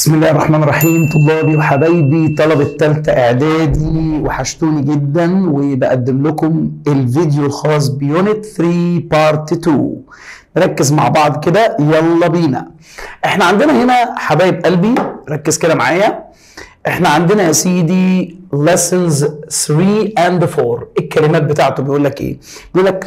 بسم الله الرحمن الرحيم. طلابي وحبايبي طلبة تالتة إعدادي وحشتوني جدا، وبقدم لكم الفيديو الخاص بيونت 3 بارت 2. نركز مع بعض كده، يلا بينا. احنا عندنا هنا حبايب قلبي، ركز كده معايا. احنا عندنا يا سيدي lessons 3 and 4. الكلمات بتاعته بيقول لك ايه؟ بيقول لك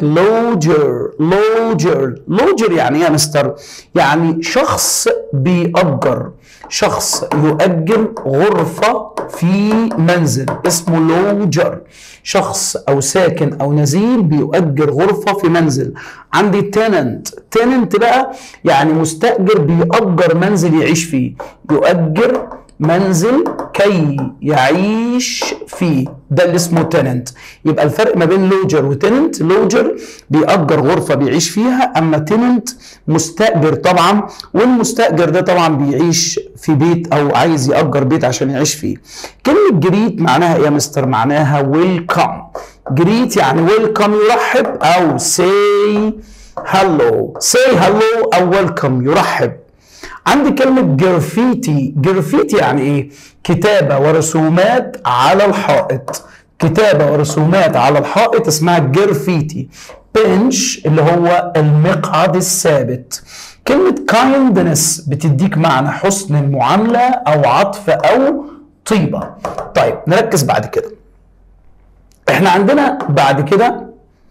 lodger يعني ايه يا مستر؟ يعني شخص بيأجر، شخص يؤجر غرفة في منزل اسمه لوجر. شخص او ساكن او نزيل بيؤجر غرفة في منزل. عندي تيننت بقى يعني مستأجر بيأجر منزل يعيش فيه، يؤجر منزل كي يعيش فيه، ده اللي اسمه تيننت. يبقى الفرق ما بين لوجر وتيننت، لوجر بيأجر غرفة بيعيش فيها، اما تيننت مستأجر طبعا، والمستأجر ده طبعا بيعيش في بيت او عايز يأجر بيت عشان يعيش فيه. كلمة جريت معناها ايه يا مستر؟ معناها ويلكم. جريت يعني ويلكم يرحب، او say hello او ويلكم يرحب. عندي كلمة جرافيتي يعني ايه؟ كتابة ورسومات على الحائط. كتابة ورسومات على الحائط اسمها جرافيتي. بنش اللي هو المقعد الثابت. كلمة kindness بتديك معنى حسن المعاملة او عطف او طيبة. طيب نركز بعد كده. احنا عندنا بعد كده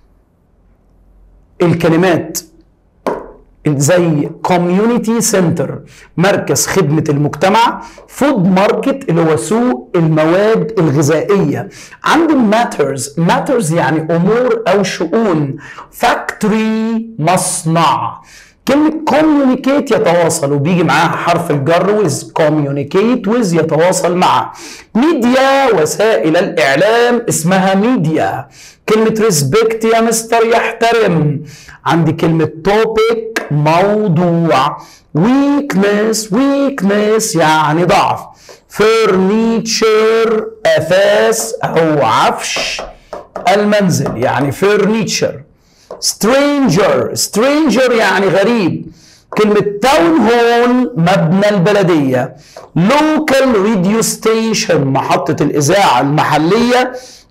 الكلمات زي community center مركز خدمة المجتمع، food market اللي هو سوق المواد الغذائية. عندي matters يعني أمور أو شؤون، factory مصنع. كلمة communicate يتواصل وبيجي معاها حرف الجر with، communicate with يتواصل مع. media وسائل الإعلام اسمها media. كلمة respect يا مستر يحترم. عندي كلمة topic موضوع. weakness يعني ضعف. furniture أثاث أو عفش المنزل يعني furniture. stranger يعني غريب. كلمة تاون هول مبنى البلدية. local radio station محطة الإذاعة المحلية.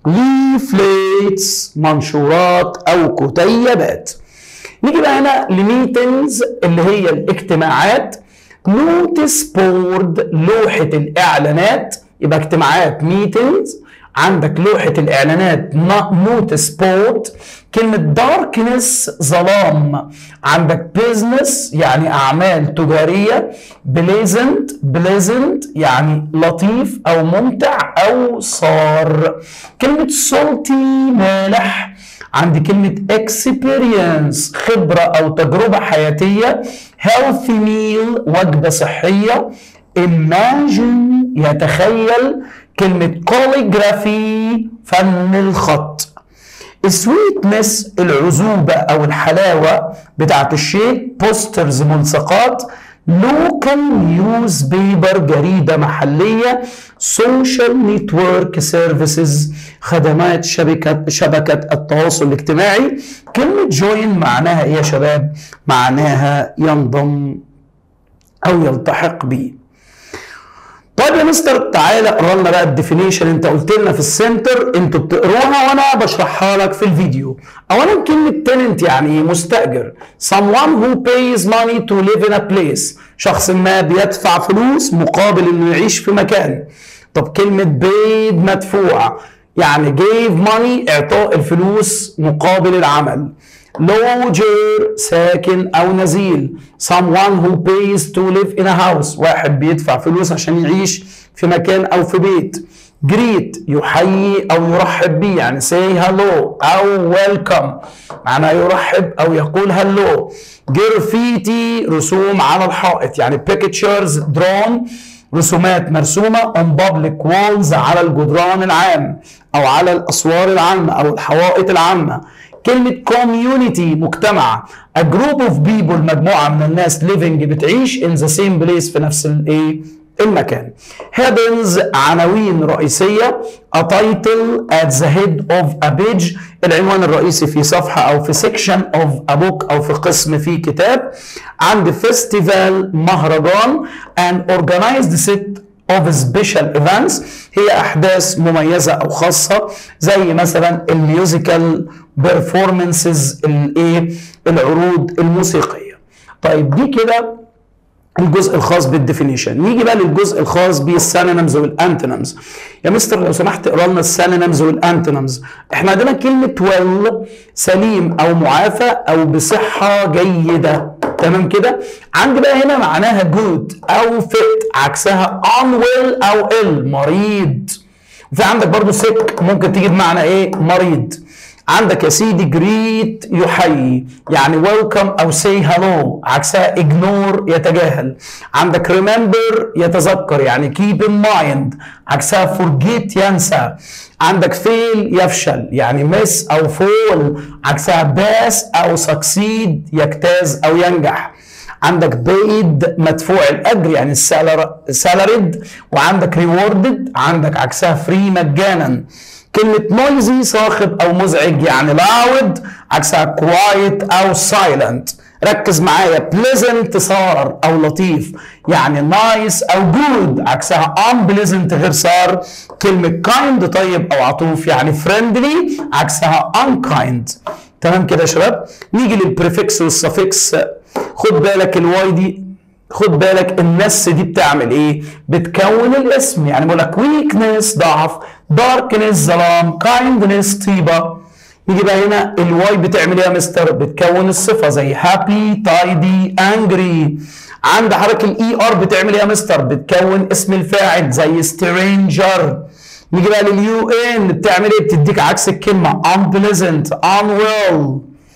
leaflets منشورات أو كتيبات. نيجي بقى هنا لميتنجز اللي هي الاجتماعات. نوتس بورد لوحة الإعلانات، يبقى اجتماعات ميتنجز. عندك لوحة الإعلانات نوتس بورد. كلمة داركنس ظلام. عندك بيزنس يعني أعمال تجارية. بليزنت يعني لطيف أو ممتع أو صار. كلمة سولتي مالح. عندي كلمة experience خبرة أو تجربة حياتية. healthy meal وجبة صحية. imagine يتخيل. كلمة calligraphy فن الخط. sweetness العذوبة أو الحلاوة بتاعت الشيء. posters ملصقات. local newspaper جريدة محلية. social network services خدمات شبكة التواصل الاجتماعي. كلمة join معناها ايه يا شباب؟ معناها ينضم او يلتحق بيه. طيب يا مستر تعالى اقرا لنا بقى الديفينيشن. انت قلت لنا في السنتر انتوا بتقروها وانا بشرحها لك في الفيديو. اولا كلمه tenant يعني مستاجر. someone who pays money to live in a place شخص ما بيدفع فلوس مقابل انه يعيش في مكان. طب كلمه paid مدفوع يعني gave money اعطاء الفلوس مقابل العمل. lodger ساكن او نزيل. someone who pays to live in a house واحد بيدفع فلوس عشان يعيش في مكان او في بيت. greet يحيي او يرحب بيه يعني say hello او welcome معناه يرحب او يقول hello. graffiti رسوم على الحائط يعني pictures drawn رسومات مرسومة on public walls على الجدران العام او على الاسوار العامة او الحوائط العامة. كلمة community مجتمع. a group of people مجموعة من الناس living بتعيش in the same place في نفس الايه المكان. headings عناوين رئيسية. a title at the head of a page العنوان الرئيسي في صفحة أو في section of a book أو في قسم في كتاب. عند festival مهرجان and organized set of special events هي أحداث مميزة أو خاصة زي مثلا الميوزيكال performances العروض الموسيقية. طيب دي كده الجزء الخاص بالديفينيشن. نيجي بقى للجزء الخاص بالسينونيمز والانتونيمز. يا مستر لو سمحت اقرا لنا السينونيمز والانتونيمز. احنا عندنا كلمه ويل سليم او معافى او بصحه جيده، تمام كده؟ عندي بقى هنا معناها جود او فيت، عكسها unwell او ill مريض. وفي عندك برضو sick ممكن تيجي بمعنى ايه؟ مريض. عندك يا سيدي جريت يحيي يعني ويلكم او سي هالو، عكسها اجنور يتجاهل. عندك ريمبر يتذكر يعني كيب ان مايند، عكسها فورجيت ينسى. عندك فيل يفشل يعني مس او فول، عكسها باس او سكسيد يجتاز او ينجح. عندك بيد مدفوع الاجر يعني سالاريد. وعندك ريوردد عندك عكسها فري مجانا. كلمة نويزي صاخب أو مزعج يعني لاود، عكسها كوايت أو سايلنت. ركز معايا بليزنت صار أو لطيف يعني نايس أو جود، عكسها unpleasant غير صار. كلمة كايند طيب أو عطوف يعني فريندلي، عكسها unkind. تمام كده يا شباب؟ نيجي للبريفكس والسفكس. خد بالك الواي دي، خد بالك النس دي بتعمل ايه؟ بتكون الاسم. يعني بقول لك ويكنس ضعف، داركنس ظلام، كايندنس طيبه. يجي بقى هنا الواي بتعمل ايه يا مستر؟ بتكون الصفه زي هابي، تايدي، انجري. عند حركه الاي ار بتعمل ايه يا مستر؟ بتكون اسم الفاعل زي سترينجر. نيجي بقى لليو ان بتعمل ايه؟ بتديك عكس الكلمه unpleasant، unwell.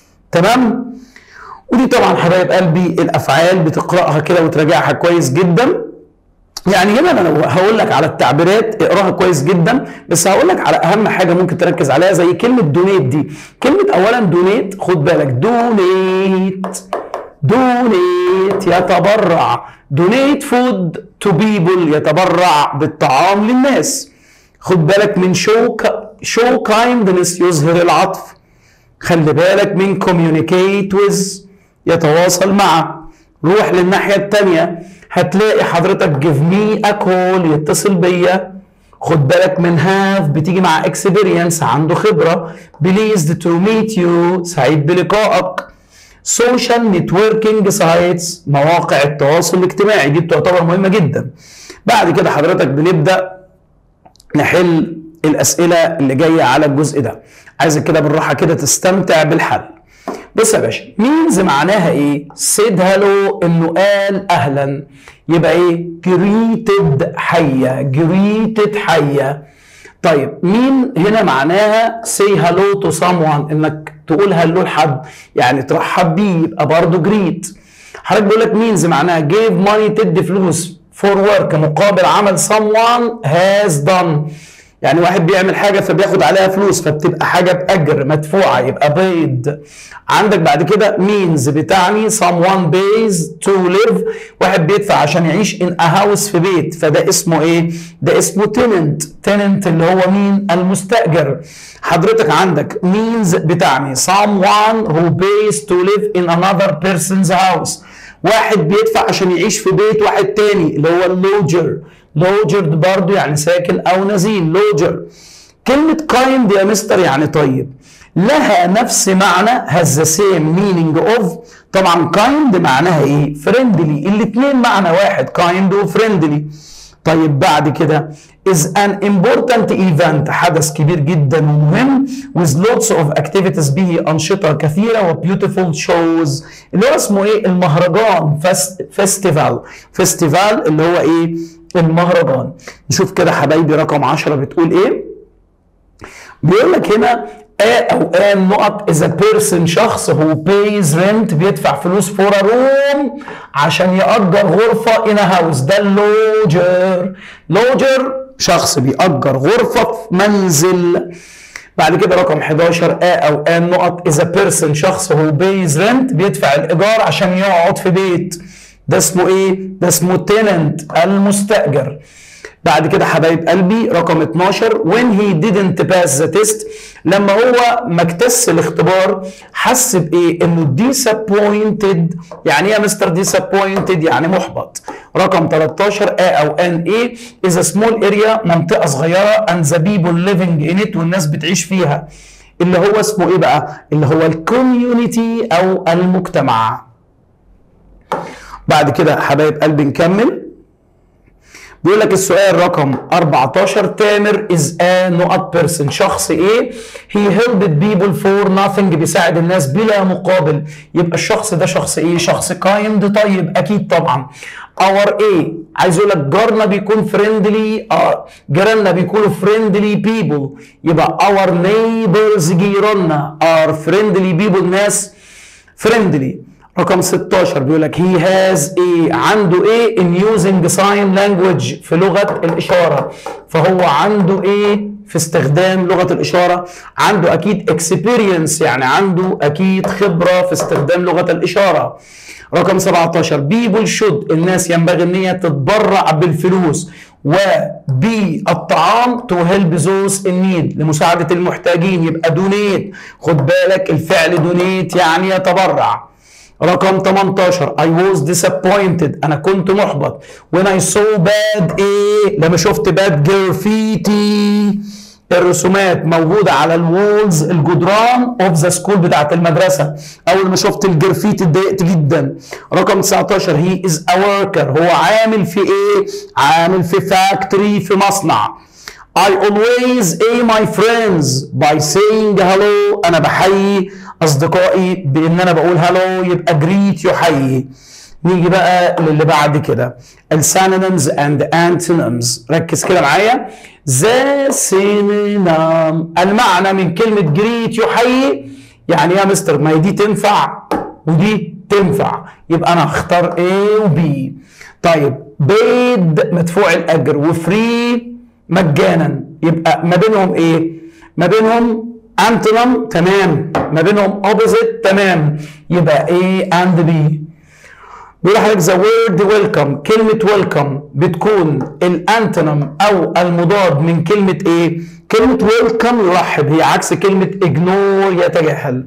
تمام؟ ودي طبعا حبايب قلبي الافعال بتقراها كده وتراجعها كويس جدا. يعني هنا انا هقول لك على التعبيرات اقراها كويس جدا، بس هقول لك على اهم حاجه ممكن تركز عليها زي كلمه دونيت دي. كلمه اولا دونيت خد بالك دونيت، دونيت يتبرع، دونيت فود تو بيبل يتبرع بالطعام للناس. خد بالك من شو كايندنس يظهر العطف. خلي بالك من communicate with يتواصل مع. روح للناحية التانية هتلاقي حضرتك give me a call يتصل بيا. خد بالك من have بتيجي مع experience عنده خبرة. pleased to meet you سعيد بلقائك. social networking sites مواقع التواصل الاجتماعي دي بتعتبر مهمة جدا. بعد كده حضرتك بنبدأ نحل الأسئلة اللي جاية على الجزء ده. عايزك كده بالراحة كده تستمتع بالحل. بص يا باشا مينز معناها ايه؟ سيد هالو انه قال اهلا، يبقى ايه؟ جريتد حيه، جريتد حيه. طيب مين هنا معناها سي هالو تو someone انك تقول هلو لحد يعني ترحب بيه، يبقى برضه جريت. حضرتك بيقول لك مينز معناها جيف ماني تدي فلوس فور ورك مقابل عمل someone has done، يعني واحد بيعمل حاجة فبياخد عليها فلوس فبتبقى حاجة بأجر مدفوعة يبقى paid. عندك بعد كده means بتعني someone pays to live، واحد بيدفع عشان يعيش in a house في بيت، فده اسمه ايه؟ ده اسمه tenant. tenant اللي هو مين؟ المستأجر. حضرتك عندك means بتعني someone who pays to live in another person's house، واحد بيدفع عشان يعيش في بيت واحد تاني اللي هو اللوجر. لوجر برضه يعني ساكن او نزيل لوجر. كلمة kind يا مستر يعني طيب، لها نفس معنى has the same meaning of. طبعا kind معناها ايه؟ friendly، الاتنين معنى واحد kind و friendly. طيب بعد كده is an important event حدث كبير جدا ومهم with lots of activities به أنشطة كثيرة و beautiful shows اللي هو اسمه ايه؟ المهرجان فيستيفال. فيستيفال اللي هو ايه؟ المهرجان. نشوف كده حبايبي رقم 10 بتقول ايه؟ بيقول لك هنا او ان نقط is a person شخص who pays rent بيدفع فلوس for a room عشان يأجر غرفة in a house، ده اللوجر. لوجر شخص بيأجر غرفة في منزل. بعد كده رقم 11 او ان نقط is a person شخص who pays rent بيدفع الإيجار عشان يقعد في بيت. ده اسمه ايه؟ ده اسمه tenant المستأجر. بعد كده حبايب قلبي رقم 12 when he didn't pass the test لما هو ما اجتاز الاختبار حس بايه؟ انه disappointed. يعني ايه يا مستر disappointed؟ يعني محبط. رقم 13 A او ان ايه is a small area منطقه صغيره and the people living in it والناس بتعيش فيها اللي هو اسمه ايه بقى؟ اللي هو الكوميونتي او المجتمع. بعد كده حبايب قلبي نكمل. بيقول لك السؤال رقم 14 تامر is a نقط person شخص ايه؟ he helped people for nothing بيساعد الناس بلا مقابل. يبقى الشخص ده شخص ايه؟ شخص kind طيب اكيد طبعا. our ايه؟ عايز يقول لك جارنا بيكون friendly جيراننا بيكونوا friendly people. يبقى our neighbors جيراننا are friendly people ناس friendly. رقم 16 بيقول لك he has ايه؟ عنده ايه؟ in using sign language في لغة الإشارة. فهو عنده ايه؟ في استخدام لغة الإشارة؟ عنده أكيد experience يعني عنده أكيد خبرة في استخدام لغة الإشارة. رقم 17 people should الناس ينبغي ان هي تتبرع بالفلوس وبالطعام to help those in need لمساعدة المحتاجين. يبقى donate خد بالك الفعل donate يعني يتبرع. رقم 18 I was disappointed أنا كنت محبط when I saw bad إيه؟ لما شفت bad graffiti الرسومات موجودة على الوولز الجدران of the school بتاعت المدرسة. أول ما شفت الجرافيتي اتضايقت جدا. رقم 19 he is a worker هو عامل في إيه؟ عامل في factory في مصنع. I always aim my friends by saying hello أنا بحيي أصدقائي بإن أنا بقول hello يبقى greet يحيي. نيجي بقى للي بعد كده السينونيمز and antonyms. ركز كده معايا. the synonym المعنى من كلمة greet يحيي يعني يا مستر ما دي تنفع ودي تنفع يبقى أنا هختار A و B. طيب paid مدفوع الأجر وفري مجانا يبقى ما بينهم ايه؟ ما بينهم انتونيم تمام ما بينهم اوبوزيت تمام يبقى A and B. بيقول لحضرتك the word welcome كلمة welcome بتكون الانتونيم او المضاد من كلمة ايه؟ كلمة welcome يرحب هي عكس كلمة ignore يتجاهل.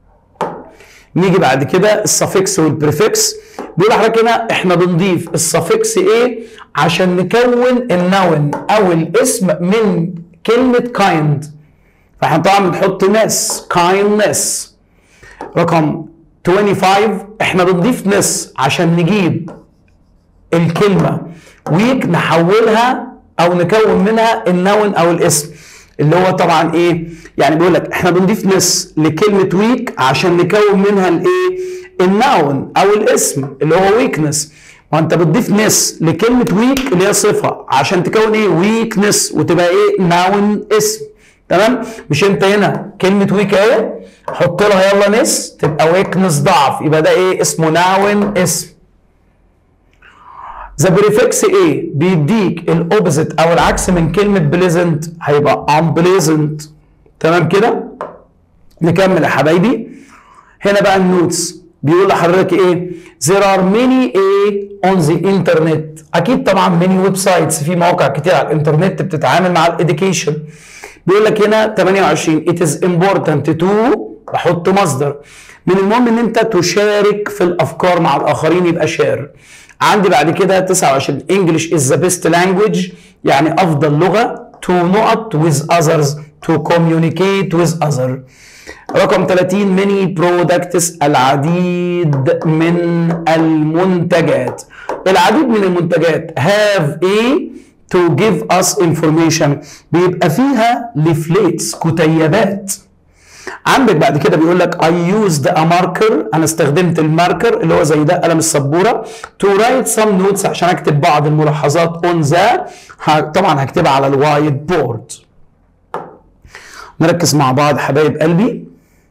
نيجي بعد كده السفكس والبريفكس. بيقول لحضرتك هنا احنا بنضيف السفكس ايه عشان نكون النون او الاسم من كلمة kind. فاحنا طبعا بنحط نس kindness. رقم 25 احنا بنضيف نس عشان نجيب الكلمة week نحولها او نكون منها النون او الاسم اللي هو طبعا ايه؟ يعني بيقول لك احنا بنضيف نس لكلمة ويك عشان نكون منها الايه؟ النون او الاسم اللي هو ويكنس. وانت بتضيف نس لكلمة ويك اللي هي صفة عشان تكون ايه؟ ويكنس وتبقى ايه؟ نون اسم. تمام؟ مش انت هنا كلمة ويك اهي حط لها يلا نس تبقى ويكنس ضعف يبقى ده ايه؟ اسمه نون اسم. ذا بريفكس ايه؟ بيديك الاوبوزيت او العكس من كلمة بليزنت هيبقى unpleasant. تمام كده؟ نكمل يا حبايبي. هنا بقى النوتس بيقول لحضرتك ايه؟ there are many on the internet. اكيد طبعا many ويب سايتس في مواقع كتير على الانترنت بتتعامل مع الاديوكيشن. بيقول لك هنا 28 it is important to بحط مصدر من المهم ان انت تشارك في الافكار مع الاخرين يبقى شير. عندي بعد كده 29 English is the best language يعني افضل لغه to نقط with others to communicate with others. رقم 30 many products العديد من المنتجات. العديد من المنتجات have a to give us information بيبقى فيها leaflets كتيبات. عندك بعد كده بيقول لك I used a marker انا استخدمت الماركر اللي هو زي ده قلم السبوره to write some notes عشان اكتب بعض الملاحظات on the طبعا هكتبها على الوايت بورد. نركز مع بعض حبايب قلبي.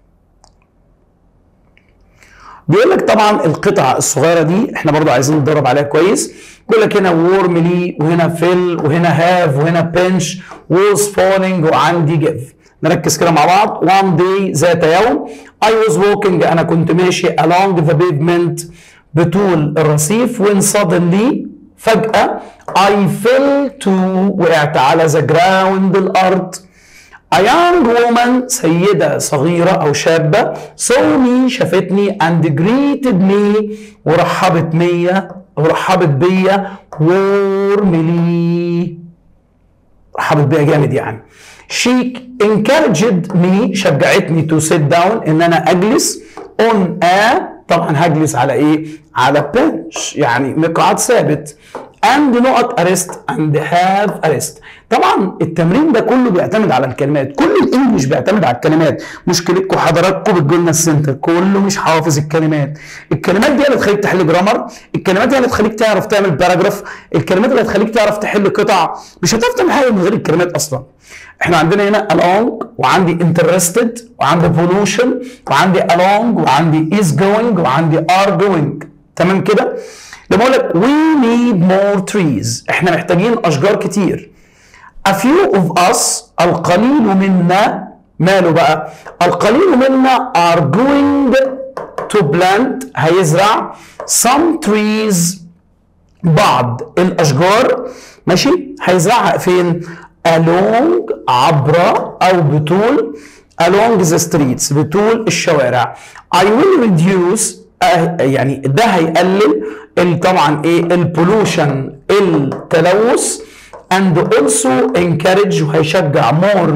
بيقول لك طبعا القطعه الصغيره دي احنا برضو عايزين نتدرب عليها كويس. بيقول لك هنا warmly وهنا fill وهنا have وهنا pinch was falling وعندي give. نركز كده مع بعض. one day ذات يوم I was walking انا كنت ماشي along the pavement بطول الرصيف when suddenly فجأة I fell to وقعت على the ground الأرض. A young woman سيدة صغيرة أو شابة saw me شافتني and greeted me ورحبت بيا warmly رحبت بيا جامد يعني. She encouraged me شجعتني to sit down إن أنا أجلس on a طبعا هجلس على إيه؟ على bench يعني مقعد ثابت and not arrest and have arrest. طبعا التمرين ده كله بيعتمد على الكلمات، كل الانجليش بيعتمد على الكلمات. مشكلتكم حضراتكم بتجولنا السنتر كله مش حافظ الكلمات. الكلمات دي اللي تخليك تحل جرامر، الكلمات دي اللي تخليك تعرف تعمل باراجراف، الكلمات اللي هتخليك تعرف تحل قطع. مش هتعرف تعمل حاجه من غير الكلمات اصلا. احنا عندنا هنا along وعندي interested وعندي pollution وعندي along وعندي is going وعندي are going. تمام كده؟ لما اقول لك we need more trees احنا محتاجين اشجار كتير. A few of us القليل منا ماله بقى؟ القليل منا are going to plant هيزرع some trees بعض الاشجار ماشي هيزرعها فين؟ along عبر او بطول along the streets بطول الشوارع. I will reduce يعني ده هيقلل طبعا ايه البولوشن التلوث and also encourage وهيشجع more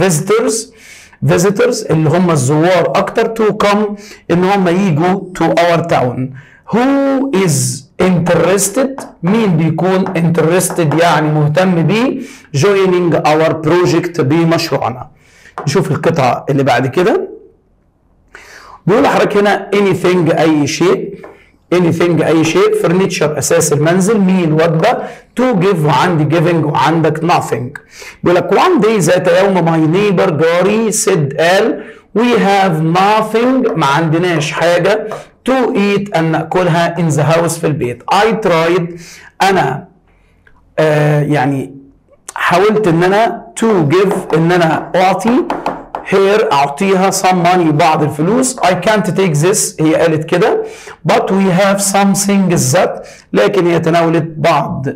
visitors اللي هم الزوار اكتر to come ان هم يجوا to our town. Who is interested مين بيكون interested يعني مهتم بيه joining our project بمشروعنا. نشوف القطعة اللي بعد كده. بيقول لحضرتك هنا anything اي شيء anything اي شيء furniture اساس المنزل meal وجبه to give وعندي giving وعندك nothing. بيقول لك one day ذات يوم my neighbor جاري said قال we have nothing ما عندناش حاجه to eat ان ناكلها in the house في البيت. I tried انا يعني حاولت ان انا to give ان انا اعطي here اعطيها some money بعض الفلوس. I can't take this هي قالت كده but we have some things that لكن هي تناولت بعض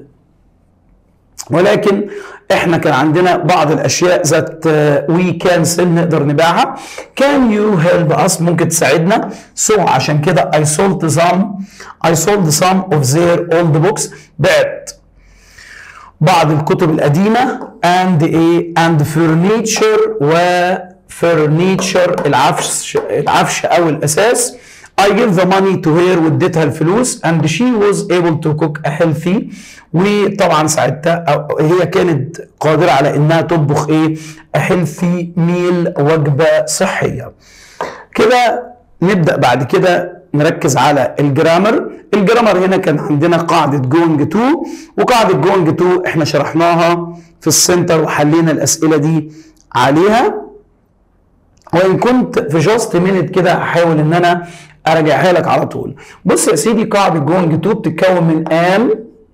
ولكن احنا كان عندنا بعض الاشياء ذات we can sell نقدر نبيعها. can you help us ممكن تساعدنا. so عشان كده I sold some of their old books بعت بعض الكتب القديمة and furniture furniture العفش او الاساس. I give the money to her واديتها الفلوس and she was able to cook a healthy وطبعا ساعدتها هي كانت قادرة على انها تطبخ ايه a healthy meal وجبة صحية. كده نبدأ بعد كده نركز على الجرامر. الجرامر هنا كان عندنا قاعدة going to وقاعدة going to احنا شرحناها في السنتر وحلينا الاسئلة دي عليها. وان كنت في جاست مينت كده هحاول ان انا ارجعها لك على طول. بص يا سيدي قاعده جوينج تو بتتكون من ام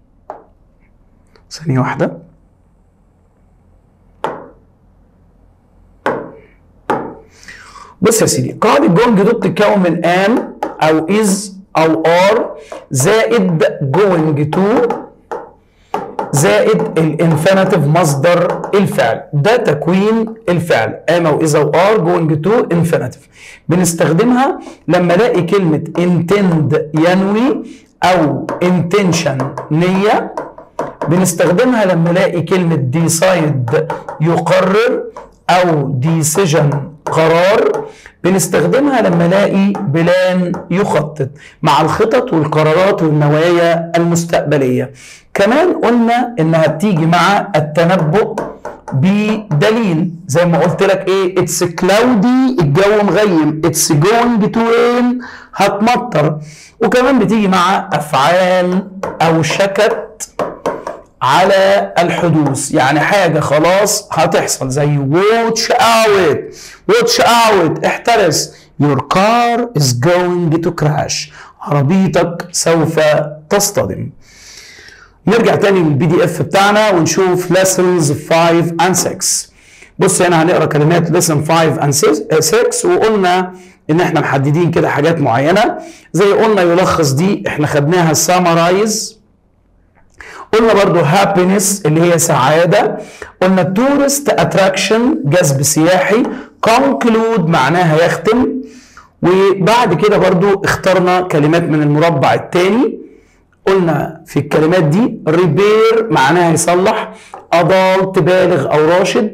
ثانيه واحده بص يا سيدي قاعده جوينج تو بتتكون من ام او از او ار زائد جوينج تو زائد الانفينيتيف مصدر الفعل. ده تكوين الفعل ام او از او ار جوينج تو انفينيتيف. بنستخدمها لما الاقي كلمه intend ينوي او intention نيه. بنستخدمها لما الاقي كلمه decide يقرر او decision قرار. بنستخدمها لما الاقي بلان يخطط مع الخطط والقرارات والنوايا المستقبليه. كمان قلنا انها بتيجي مع التنبؤ بدليل زي ما قلت لك ايه اتس كلاودي الجو مغيم اتس جوينج تو رين هتمطر. وكمان بتيجي مع افعال او شكت على الحدوث يعني حاجه خلاص هتحصل زي watch out احترس your car is going to crash عربيتك سوف تصطدم. نرجع تاني للبي دي اف بتاعنا ونشوف lessons 5 and 6. بص هنا هنقرا كلمات lesson 5 and 6 وقلنا ان احنا محددين كده حاجات معينه، زي قلنا يلخص دي احنا خدناها سامرايز. قلنا برضو هابينس اللي هي سعاده. قلنا تورست اتراكشن جذب سياحي. كونكلود معناها يختم. وبعد كده برضو اخترنا كلمات من المربع الثاني. قلنا في الكلمات دي ريبير معناها يصلح. ادالت بالغ او راشد.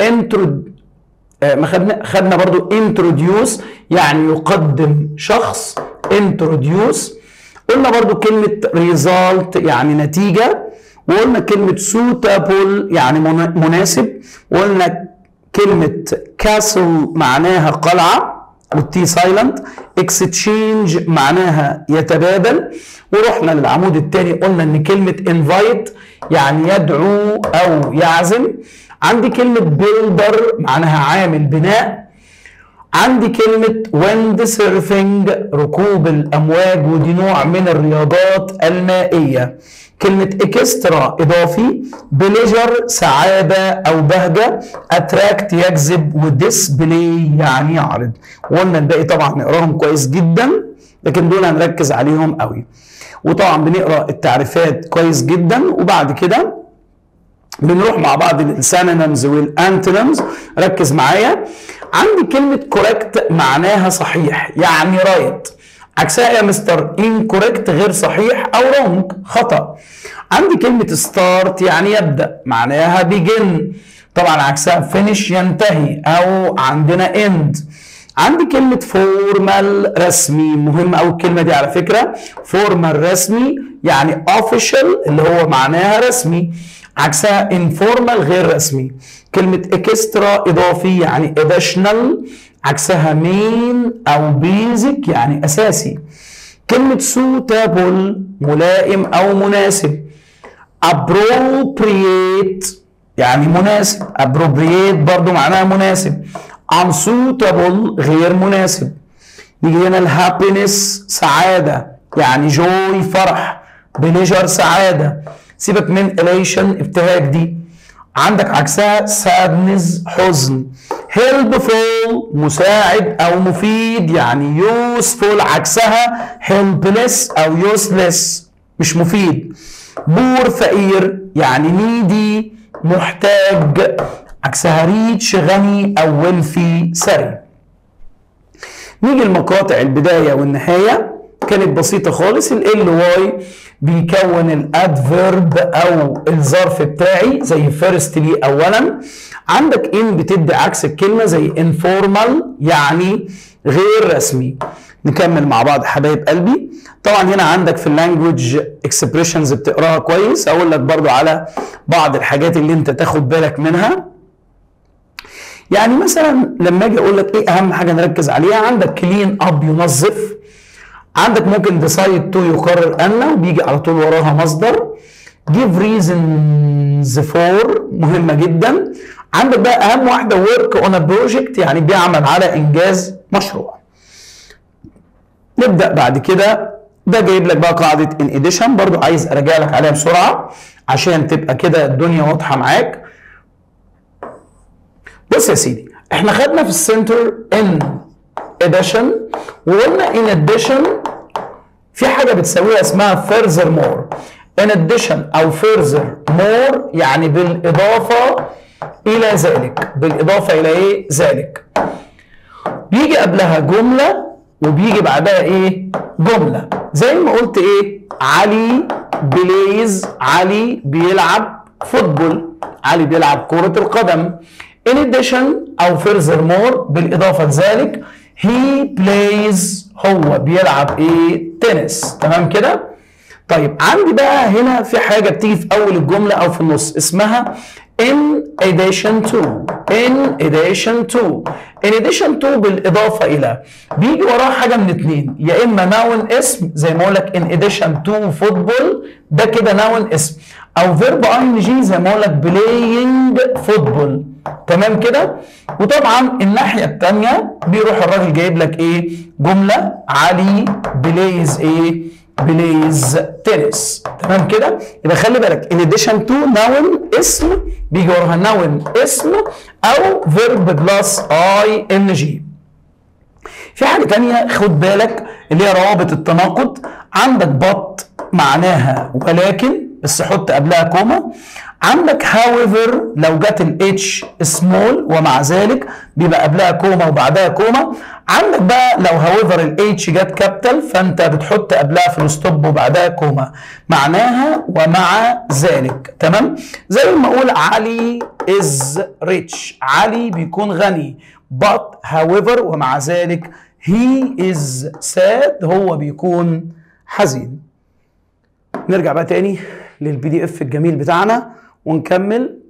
خدنا برضو introduce يعني يقدم شخص. introduce. قلنا برضو كلمة result يعني نتيجة. وقلنا كلمة suitable يعني مناسب. وقلنا كلمة castle معناها قلعة والتي سايلنت. exchange معناها يتبادل. ورحنا للعمود الثاني قلنا ان كلمة invite يعني يدعو او يعزم. عندي كلمة builder معناها عامل بناء. عندي كلمة wind surfing ركوب الأمواج ودي نوع من الرياضات المائية. كلمة اكسترا إضافي. بليجر سعادة أو بهجة. اتراكت يجذب. وديسبلاي يعني يعرض. وقلنا الباقي طبعا نقراهم كويس جدا لكن دول هنركز عليهم قوي. وطبعا بنقرا التعريفات كويس جدا وبعد كده بنروح مع بعض للسينونيمز والانتونيمز. ركز معايا. عندي كلمة كوريكت معناها صحيح يعني رايت. عكسها يا مستر incorrect غير صحيح او wrong خطأ. عندي كلمة ستارت يعني يبدأ معناها begin. طبعا عكسها finish ينتهي او عندنا end. عندي كلمة فورمال رسمي. مهمة أوي الكلمة دي على فكرة. فورمال رسمي يعني official اللي هو معناها رسمي. عكسها informal غير رسمي. كلمة اكسترا إضافي يعني additional. عكسها main أو basic يعني أساسي. كلمة suitable ملائم أو مناسب. appropriate يعني مناسب. appropriate برضو معناها مناسب. unsuitable غير مناسب. نيجي هنا الهابينس سعادة يعني joy فرح. pleasure سعادة. سيبك من elation ابتهاج دي. عندك عكسها sadness حزن. helpful مساعد او مفيد يعني useful. عكسها helpless او useless مش مفيد. poor فقير يعني needy محتاج. عكسها ريتش غني او wealthy ثري. نيجي لمقاطع البدايه والنهايه كانت بسيطه خالص. ال واي بيكون الادفيرب او الظرف بتاعي زي فيرستلي اولا. عندك ان بتدي عكس الكلمه زي informal يعني غير رسمي. نكمل مع بعض حبايب قلبي. طبعا هنا عندك في اللانجوج اكسبريشنز بتقراها كويس. اقول لك برضو على بعض الحاجات اللي انت تاخد بالك منها. يعني مثلا لما اجي اقول لك ايه اهم حاجه نركز عليها. عندك كلين اب ينظف. عندك ممكن ديسايد تو يقرر ان وبيجي على طول وراها مصدر. give reasons for مهمه جدا. عندك بقى اهم واحده work on a project يعني بيعمل على انجاز مشروع. نبدا بعد كده. ده جايب لك بقى قاعده in addition برضو عايز اراجع لك عليها بسرعه عشان تبقى كده الدنيا واضحه معاك. بص يا سيدي احنا خدنا في السنتر in addition وقلنا in addition في حاجه بتساويها اسمها furthermore. in addition او furthermore يعني بالاضافه الى ذلك. بالاضافه الى ايه؟ ذلك. بيجي قبلها جمله وبيجي بعدها ايه؟ جمله. زي ما قلت ايه؟ علي بلايز علي بيلعب فوتبول. علي بيلعب كره القدم. in addition او furthermore بالاضافه لذلك he plays هو بيلعب ايه؟ تنس. تمام كده؟ طيب عندي بقى هنا في حاجه بتيجي في اول الجمله او في النص اسمها in addition to. in addition to. in addition to بالاضافه الى. بيجي وراها حاجه من اتنين يا اما noun اسم زي ما اقول لك in addition to football ده كده noun اسم او verb ing زي ما اقول لك playing football. تمام كده؟ وطبعا الناحيه الثانيه بيروح الراجل جايب لك ايه؟ جمله علي بلايز ايه؟ بلايز تنس. تمام كده؟ يبقى خلي بالك in addition to noun اسم بيجي وراها noun اسم او verb plus ing. في حاجة تانية خد بالك اللي هي روابط التناقض. عندك but معناها ولكن بس حط قبلها كوما. عندك however لو جت ال H small ومع ذلك بيبقى قبلها كوما وبعدها كوما. عندك بقى لو however ال H جت كابيتال فانت بتحط قبلها في الستوب وبعدها كوما، معناها ومع ذلك. تمام؟ زي ما اقول علي is rich، علي بيكون غني. but however ومع ذلك he is sad، هو بيكون حزين. نرجع بقى تاني للبي دي اف الجميل بتاعنا ونكمل.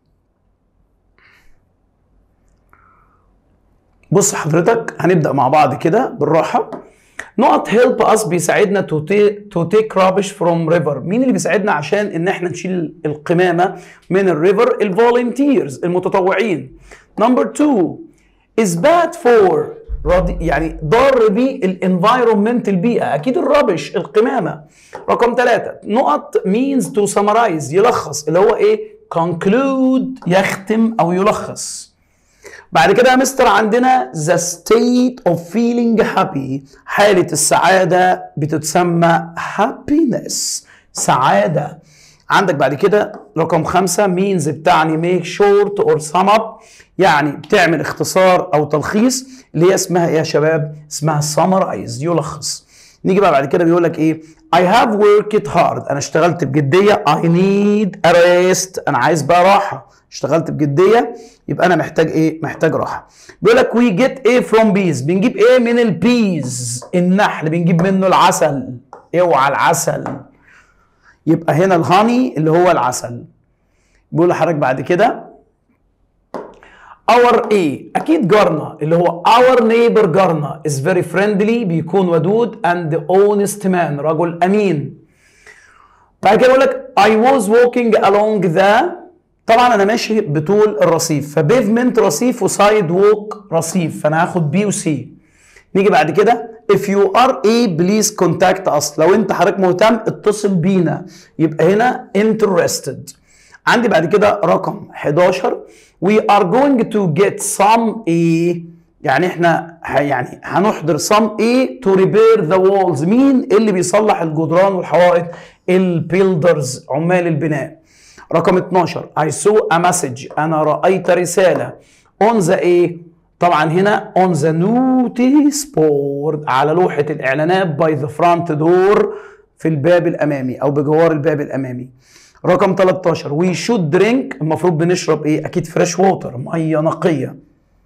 بص حضرتك هنبدأ مع بعض كده بالراحة. نقط help us بيساعدنا to take rubbish from river. مين اللي بيساعدنا عشان ان احنا نشيل القمامة من الريفر؟ الفولنتيرز، المتطوعين. نمبر 2 is bad for، يعني ضار بالانفايرمنت، البيئة، اكيد الربش القمامة. رقم 3 نقط means to summarize، يلخص، اللي هو ايه؟ conclude، يختم او يلخص. بعد كده يا مستر عندنا the state of feeling happy، حالة السعادة بتتسمى happiness، سعادة. عندك بعد كده رقم 5 means بتعني make short or sum up، يعني بتعمل اختصار او تلخيص، اللي هي اسمها ايه يا شباب؟ اسمها summarize، يلخص. نيجي بقى بعد كده بيقول لك ايه؟ I have worked hard، انا اشتغلت بجدية. I need a rest، انا عايز بقى راحة. اشتغلت بجدية يبقى انا محتاج ايه؟ محتاج راحة. بيقول لك we get a from bees، بنجيب ايه من البيز؟ النحل، بنجيب منه العسل. اوعى العسل، يبقى هنا الهاني اللي هو العسل. بيقول لحضرتك بعد كده our ايه؟ اكيد جارنا اللي هو our neighbor، جارنا is very friendly، بيكون ودود and honest man، رجل امين. بعد كده بيقول لك I was walking along the، طبعا انا ماشي بطول الرصيف، فبيفمنت رصيف وسايد ووك رصيف، فانا هاخد بي وسي. نيجي بعد كده if you are a please contact us، لو انت حضرتك مهتم اتصل بينا، يبقى هنا interested. عندي بعد كده رقم 11 we are going to get some a، يعني احنا يعني هنحضر some a to repair the walls. مين اللي بيصلح الجدران والحوائط؟ البيلدرز، عمال البناء. رقم 12 I saw a message، انا رأيت رسالة on the a، طبعا هنا on the notice board، على لوحة الإعلانات by the front door، في الباب الأمامي أو بجوار الباب الأمامي. رقم 13 we should drink، المفروض بنشرب إيه؟ أكيد فريش ووتر، مية نقية.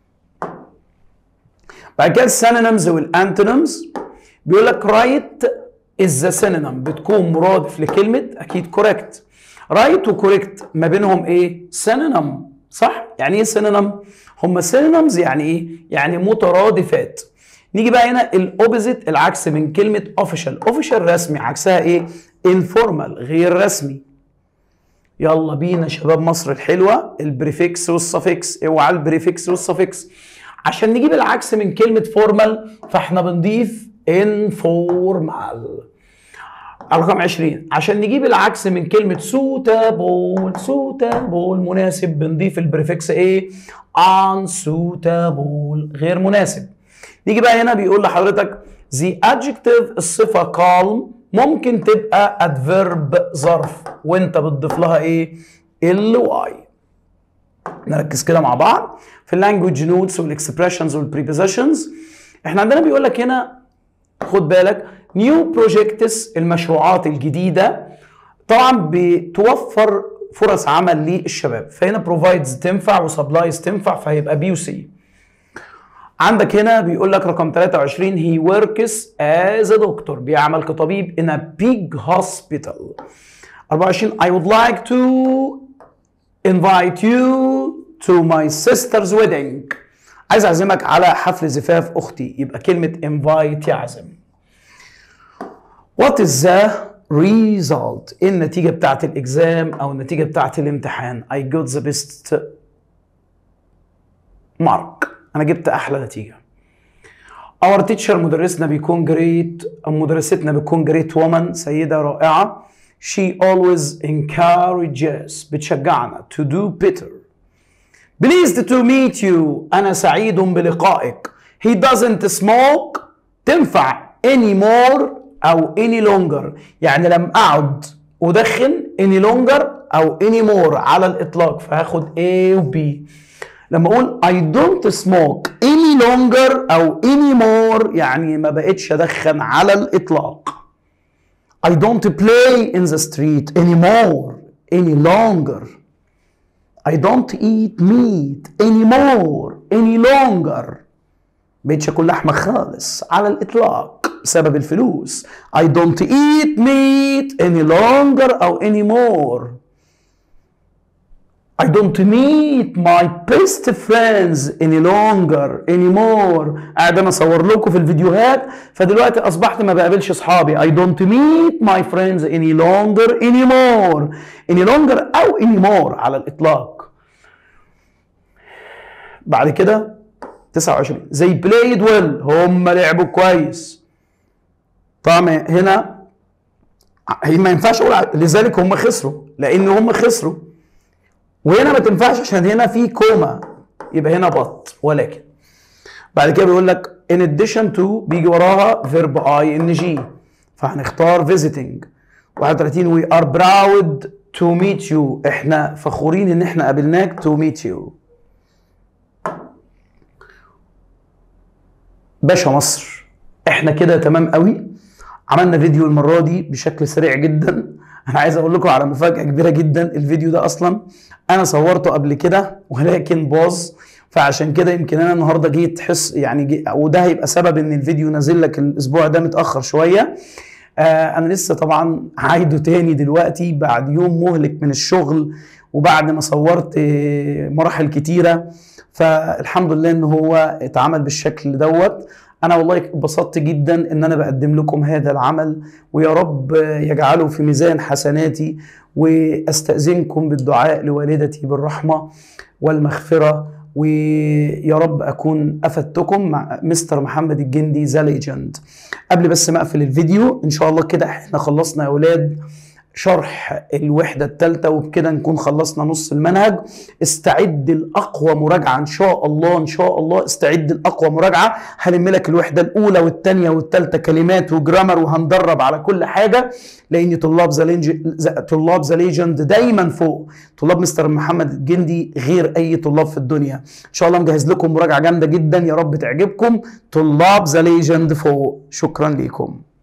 بعد كده السينونيمز والأنتونيمز. بيقول لك right is the synonym، بتكون مرادف لكلمة أكيد correct. right وcorrect ما بينهم إيه؟ synonym، صح؟ يعني إيه synonym؟ هم synonyms يعني ايه؟ يعني مترادفات. نيجي بقى هنا الاوبوزيت، العكس من كلمه اوفيشال. اوفيشال رسمي، عكسها ايه؟ انفورمال غير رسمي. يلا بينا شباب مصر الحلوه، البريفكس والسفكس، اوعى البريفكس والسفكس. عشان نجيب العكس من كلمه فورمال فاحنا بنضيف انفورمال. رقم 20 عشان نجيب العكس من كلمة suitable مناسب، بنضيف البريفكس ايه؟ unsuitable غير مناسب. نيجي بقى هنا بيقول لحضرتك the adjective، الصفة calm ممكن تبقى adverb ظرف وانت بتضيف لها ايه؟ ly. نركز كده مع بعض في اللانجوج نوتس والاكسبريشنز والبريبوزيشنز. احنا عندنا بيقول لك هنا خد بالك نيو بروجيكتس، المشروعات الجديده طبعا بتوفر فرص عمل للشباب، فهنا بروفايدز تنفع وسبلايز تنفع، فهيبقى بي وسي. عندك هنا بيقول لك رقم 23 هي وركس از ا دكتور، بيعمل كطبيب in a big hospital. 24 I would like to invite you to my sister's wedding، عايز اعزمك على حفل زفاف اختي، يبقى كلمه invite يعزم. What is the result؟ النتيجة بتاعت الإكزام أو النتيجة بتاعت الامتحان. I got the best mark، أنا جبت أحلى نتيجة. Our teacher، مدرسنا بيكون great، أو مدرستنا بتكون great woman، سيدة رائعة. She always encourages، بتشجعنا to do better. Pleased to meet you، أنا سعيد بلقائك. he doesn't smoke تنفع anymore او any longer، يعني لم اعد ادخن any longer او anymore على الاطلاق، فهاخد A و B. لما اقول I don't smoke any longer او anymore يعني ما بقتش ادخن على الاطلاق. I don't play in the street anymore any longer. I don't eat meat anymore any longer. بقتش اكل لحمه خالص على الاطلاق بسبب الفلوس. I don't eat meat any longer او anymore. I don't meet my best friends any longer anymore. قاعد انا اصور لكم في الفيديوهات، فدلوقتي اصبحت ما بقابلش اصحابي. I don't meet my friends any longer anymore. any longer او anymore على الاطلاق. بعد كده 29 they played well هم لعبوا كويس. طبعا هنا ما ينفعش اقول لذلك هم خسروا، لان هم خسروا، وهنا ما تنفعش عشان هنا في كوما، يبقى هنا بط. ولكن بعد كده بيقول لك in addition to بيجي وراها verb ing، فهنختار visiting. 31 we are proud to meet you احنا فخورين ان احنا قابلناك to meet you. باشا مصر احنا كده تمام قوي. عملنا فيديو المره دي بشكل سريع جدا. انا عايز اقول لكم على مفاجاه كبيره جدا. الفيديو ده اصلا انا صورته قبل كده ولكن باظ، فعشان كده يمكن انا النهارده جيت تحس يعني وده هيبقى سبب ان الفيديو نازل لك الاسبوع ده متاخر شويه. انا لسه طبعا عايده تاني دلوقتي بعد يوم مهلك من الشغل وبعد ما صورت مراحل كتيره، فالحمد لله ان هو اتعمل بالشكل دوت. انا والله اتبسطت جدا ان انا بقدم لكم هذا العمل، ويا رب يجعله في ميزان حسناتي، واستأذنكم بالدعاء لوالدتي بالرحمة والمغفرة، ويا رب اكون افدتكم مع مستر محمد الجندي ذا ليجند. قبل بس ما اقفل الفيديو، ان شاء الله كده احنا خلصنا يا اولاد شرح الوحدة الثالثة، وبكده نكون خلصنا نص المنهج. استعد لأقوى مراجعة إن شاء الله، إن شاء الله استعد لأقوى مراجعة. هلم لك الوحدة الأولى والثانية والثالثة كلمات وجرامر، وهندرب على كل حاجة، لأن طلاب ذا ليجند دايما فوق. طلاب مستر محمد الجندي غير أي طلاب في الدنيا. إن شاء الله مجهز لكم مراجعة جامدة جدا، يا رب تعجبكم. طلاب ذا ليجند فوق. شكرا لكم.